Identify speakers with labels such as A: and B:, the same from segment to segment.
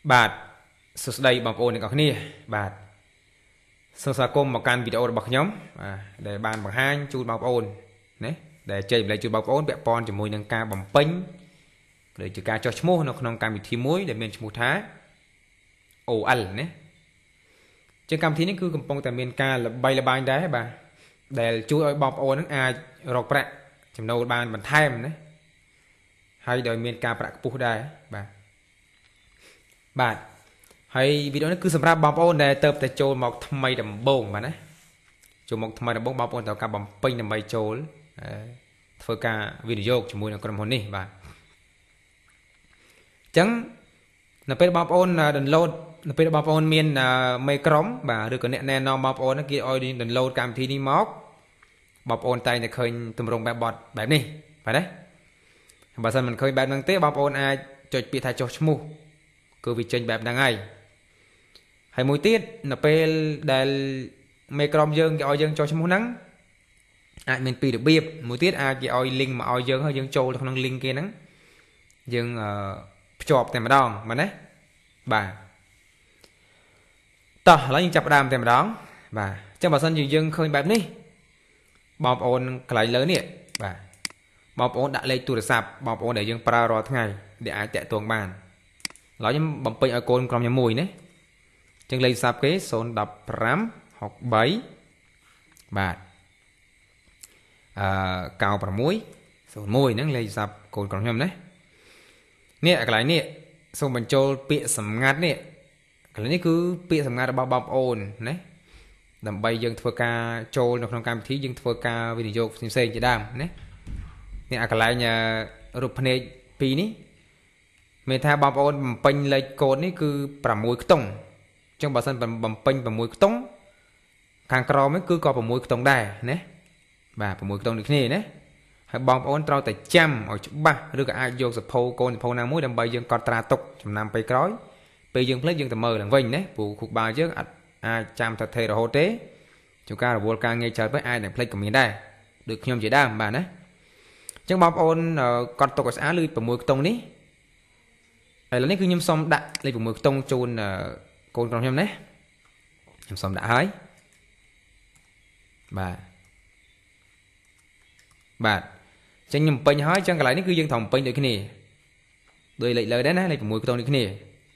A: បាទសួស្តីបងប្អូនទាំងអស់គ្នាបាទសូមស្វាគមន៍មកកាន់វីដេអូរបស់ខ្ញុំដែលបានបង្ហាញជូនបងប្អូនណាដែលចែកម្លែកជូនបងប្អូនពាក់ព័ន្ធជាមួយនឹងការបំពេញឬជាការចុះឈ្មោះនៅក្នុងកម្មវិធីមួយដែលមានឈ្មោះថា OL ណាជាកម្មវិធីនេះគឺកំពុងតែមានការល្បីល្បាញដែរបាទដែលជួយឲ្យបងប្អូននឹងអាចរកប្រាក់ចំណូលបានបន្ថែមណាហើយដោយមានការប្រាក់ខ្ពស់ដែរបាទហើយវីដេអូនេះគឺសម្រាប់បងប្អូនដែលទៅតែចូលមកថ្មីដំបូងបាទណាចូលមកថ្មីដំបូងបងប្អូនត្រូវការបំពេញដើម្បីចូលធ្វើការវិនិយោគជាមួយនឹងក្រុមហ៊ុននេះបាទអញ្ចឹងនៅពេលបងប្អូន download នៅពេលបងប្អូនមានមេក្រុមបាទឬក៏អ្នកណែនាំបងប្អូនគេឲ្យ download កម្មវិធីនេះមកបងប្អូនតែងតែឃើញទម្រង់បែបបត់បែបនេះបាទណាបើមិនឃើញបែបហ្នឹងទេបងប្អូនអាចចុចពាក្យថាចុះឈ្មោះគឺវាចេញបែបហ្នឹងហើយមួយទៀតនៅពេលដែលមេក្រុមយើងគេឲ្យយើងចុះឈ្មោះហ្នឹងអាចមានពីររបៀបមួយទៀតអាចគេឲ្យ link មកឲ្យយើងហើយយើងចូលទៅក្នុង link គេហ្នឹងយើងភ្ជាប់តែម្ដងបាទណាបាទតោះឥឡូវយើងចាប់ផ្ដើមតែម្ដងបាទអញ្ចឹងបើសិនជាយើងឃើញបែបនេះបងប្អូនកន្លែងលើនេះបាទបងប្អូនដាក់លេខទូរស័ព្ទបងប្អូនដែលយើងប្រើរាល់ថ្ងៃដែលអាចតាក់ទងបានឥឡូវខ្ញុំបំពេញឲ្យកូនក្រុមខ្ញុំមួយណាចឹងលេខទូរស័ព្ទគេ015 63បាទ9601ហ្នឹងលេខទូរស័ព្ទកូនក្រុមខ្ញុំណានេះកន្លែងនេះសូមបញ្ចូលពាក្យសម្ងាត់នេះកន្លែងនេះគឺពាក្យសម្ងាត់របស់បងប្អូនណាដើម្បីយើងធ្វើការចូលនៅក្នុងកម្មវិធីយើងធ្វើការវិនិយោគផ្សេងៗជាដើមណានេះកន្លែងរូបភ្នែក2នេះមានថាបងប្អូនបំពេញលេខកូដនេះគឺ6ខ្ទង់អញ្ចឹងបើសិនបំពេញ6ខ្ទង់ខាងក្រោមនេះគឺក៏6ខ្ទង់ដែរណាបាទ6ខ្ទង់ដូចគ្នាណាហើយបងប្អូនត្រូវតែចាំឲ្យច្បាស់ឬក៏អាចយកសភៅកូនសភៅណាមួយដើម្បីយើងកត់ត្រាទុកចំណាំពេលក្រោយពេលយើងភ្លេចយើងទៅមើលឡើងវិញណាព្រោះគ្រូបាលយើងអាចចាំទៅថេរហូតទេជួនកាលរវល់ការងារច្រើនពេកអាចនឹងភ្លេចក៏មានដែរដូចខ្ញុំជាដើមបាទណាអញ្ចឹងបងប្អូនកត់ទុកឲ្យស្អាតឬ6ខ្ទង់នេះឥឡូវនេះគឺខ្ញុំសុំដាក់លេខ6ខ្ទង់ជូនកូនក្រុមខ្ញុំណាខ្ញុំសុំដាក់ហើយបាទបាទអញ្ចឹងខ្ញុំពេញហើយអញ្ចឹងកន្លែងនេះគឺយើងត្រូវពេញដូចគ្នាដោយលេខលើដែរណាលេខ6ខ្ទង់ដូចគ្នា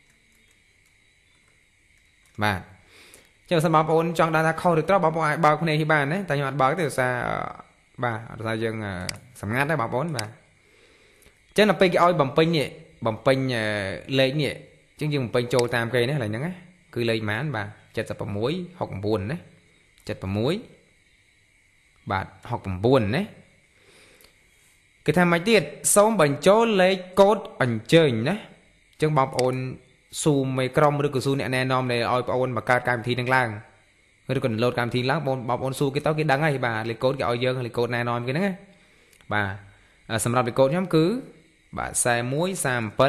A: បាទអញ្ចឹងបើសិនបងប្អូនចង់ដឹងថាខុសឬត្រូវបងប្អូនអាចបើកភ្នែកនេះបានណាតែខ្ញុំអត់បើកទេដោយសារបាទដោយសារយើងសម្ងាត់ដែរបងប្អូនបាទអញ្ចឹងដល់ពេលគេឲ្យបំពេញនេះបំពេញលេខនេះអញ្ចឹងយើងបំពេញចូលតាមគេណាកន្លែងហ្នឹងណាគឺលេខប៉ុន្មានបាទ76 69ណា76បាទ69ណាគេថាមិនទៀតសូមបញ្ចូលលេខកូដអញ្ជើញណាអញ្ចឹងបងប្អូនស៊ូមេក្រុមឬក៏ស៊ូអ្នកណែនាំដែលឲ្យបងប្អូនបង្កើតកម្មវិធីនឹងឡើងឬក៏ download កម្មវិធីឡើងបងប្អូនស៊ូគេទៅគេដឹងហើយបាទលេខកូដគេឲ្យយើងលេខកូដណែនាំគេហ្នឹងណាបាទសម្រាប់លេខកូដខ្ញុំគឺបាទ41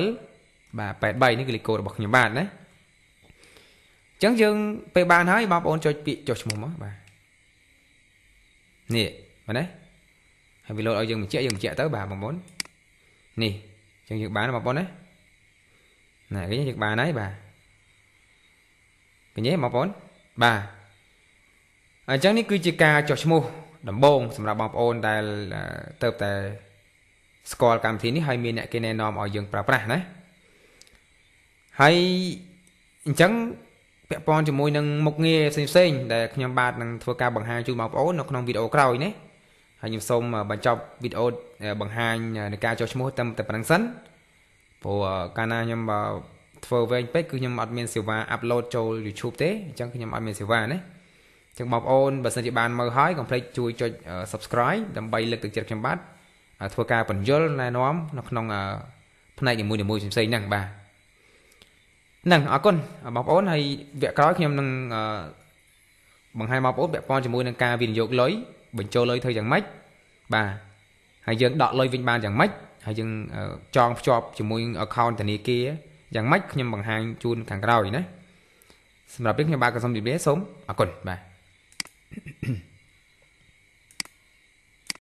A: 37បាទ83នេះគឺលេខកូដរបស់ខ្ញុំបាទណាអញ្ចឹងយើងពេលបានហើយបងប្អូនចុចពាក្យចុះឈ្មោះមកបាទនេះបាទណាហើយវាលោតឲ្យយើងបញ្ជាក់ទៅបាទបងប្អូននេះអញ្ចឹងយើងបានបងប្អូនណាណាគេយើងបានហើយបាទឃើញទេបងប្អូនបាទអញ្ចឹងនេះគឺជាការចុះឈ្មោះដំបូងសម្រាប់បងប្អូនដែលទៅតែស្គាល់កម្មវិធីនេះហើយមានអ្នកគេណែនាំឲ្យយើងប្រើប្រាស់ណាហើយអញ្ចឹងពាក់ព័ន្ធជាមួយនឹងមុខងារផ្សេងៗដែលខ្ញុំបាទនឹងធ្វើការបង្ហាញជូនបងប្អូននៅក្នុងវីដេអូក្រោយណាហើយខ្ញុំសូមបញ្ចប់វីដេអូបង្ហាញនៃការចុះឈ្មោះតែប៉ុណ្្នឹងសិនព្រោះកាលណាខ្ញុំធ្វើវែងពេកគឺខ្ញុំអត់មានសេវាអាប់ឡូតចូល YouTube ទេអញ្ចឹងខ្ញុំអត់មានសេវាណាអញ្ចឹងបងប្អូនបើសិនជាបានមើលហើយកុំភ្លេចជួយចុច Subscribe ដើម្បីលើកទឹកចិត្តខ្ញុំបាទធ្វើការបញ្យលណែនាំនៅក្នុងផ្នែកនីមួយៗផ្សេងៗហ្នឹងបាទហ្នឹងអរគុណបងប្អូនហើយវគ្គក្រោយខ្ញុំនឹងបង្ហាញបងប្អូនពាក់ព័ន្ធជាមួយនឹងការវិនិយោគលុយបញ្ចូលលុយធ្វើយ៉ាងម៉េចបាទហើយយើងដកលុយវិញបានយ៉ាងម៉េចហើយយើងចងភ្ជាប់ជាមួយ account ធនាគារយ៉ាងម៉េចខ្ញុំបង្ហាញជូនខាងក្រោយណាសម្រាប់នេះខ្ញុំបាទក៏សូមជម្រាបសូមអរគុណបាទ